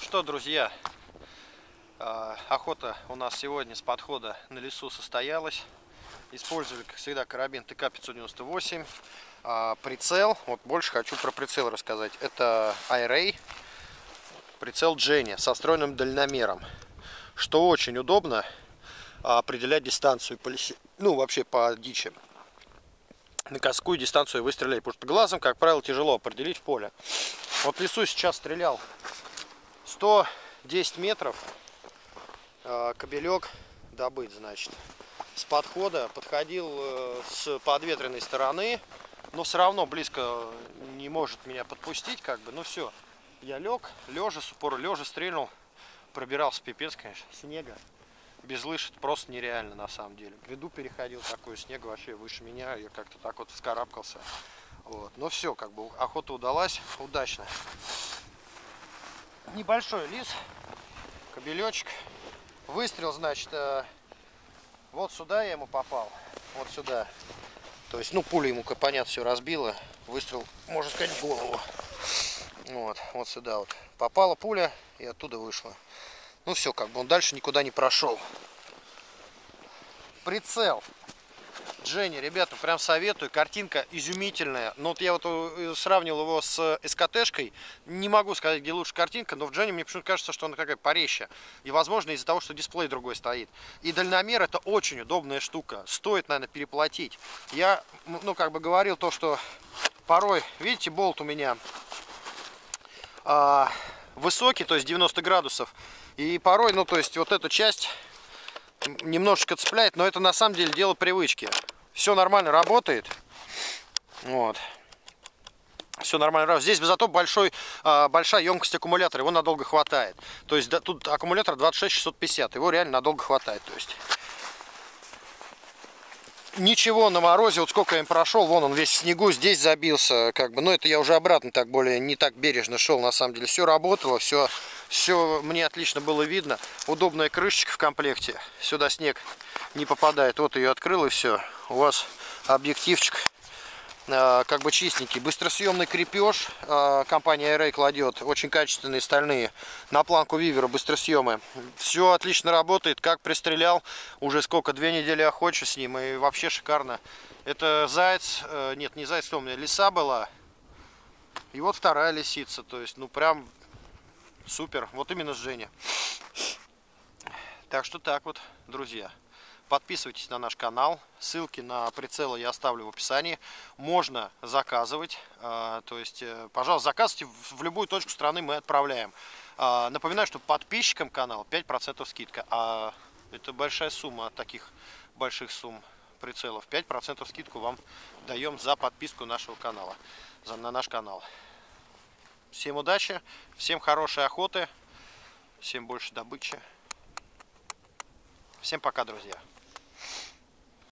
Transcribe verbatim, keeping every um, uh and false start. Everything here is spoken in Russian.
что, друзья, охота у нас сегодня с подхода на лесу состоялась. Использовали, как всегда, карабин тэ ка пятьсот девяносто восемь. Прицел, вот больше хочу про прицел рассказать. Это Айрей, прицел Дженни со встроенным дальномером, что очень удобно определять дистанцию по лесе, ну вообще по дичи. На какую дистанцию вы стреляете, потому что глазом, как правило, тяжело определить в поле. Вот в лесу сейчас стрелял сто десять метров, кобелек добыть, значит, с подхода, подходил с подветренной стороны, но все равно близко не может меня подпустить, как бы, ну все, я лег, лежа, с упора лежа стрельнул, пробирался пипец, конечно, снега, без лыж это просто нереально на самом деле, гряду переходил, такой снег вообще выше меня, я как-то так вот вскарабкался, вот, но все, как бы, охота удалась удачно. Небольшой лис, кобелечек, выстрел, значит, вот сюда я ему попал, вот сюда, то есть, ну, пуля ему, понятно, все разбила, выстрел, можно сказать, в голову, вот, вот сюда вот попала пуля и оттуда вышла, ну все, как бы он дальше никуда не прошел. Прицел Дженни, ребята, прям советую, картинка изумительная. Но вот я вот сравнивал его с эс ка тэ-шкой, не могу сказать, где лучше картинка, но в Дженни мне почему-то кажется, что она какая порезче. И возможно из-за того, что дисплей другой стоит. И дальномер это очень удобная штука, стоит, наверное, переплатить. Я, ну, как бы говорил то, что порой, видите, болт у меня а, высокий, то есть девяносто градусов. И порой, ну, то есть вот эту часть немножечко цепляет, но это на самом деле дело привычки. Все нормально работает. Вот. Все нормально работает. Здесь зато большой, большая емкость аккумулятора, его надолго хватает. То есть да, тут аккумулятор двадцать шесть шестьсот пятьдесят, его реально надолго хватает. То есть ничего на морозе, вот сколько я им прошел, вон он весь в снегу, здесь забился, как бы, но это я уже обратно так более, не так бережно шел, на самом деле. Все работало, все, все мне отлично было видно. Удобная крышечка в комплекте, сюда снег не попадает. Вот ее открыл и все. У вас объективчик э, как бы чистенький. Быстросъемный крепеж э, компания Айрей кладет, очень качественные стальные, на планку вивера быстросъемы. Все отлично работает, как пристрелял, уже сколько, две недели охочу с ним, и вообще шикарно. Это заяц, э, нет, не заяц, у меня лиса была, и вот вторая лисица, то есть, ну прям супер, вот именно с Женей. Так что так вот, друзья. Подписывайтесь на наш канал, ссылки на прицелы я оставлю в описании. Можно заказывать, то есть, пожалуйста, заказывайте, в любую точку страны мы отправляем. Напоминаю, что подписчикам канала пять процентов скидка, а это большая сумма от таких больших сумм прицелов. пять процентов скидку вам даем за подписку нашего канала, на наш канал. Всем удачи, всем хорошей охоты, всем больше добычи. Всем пока, друзья.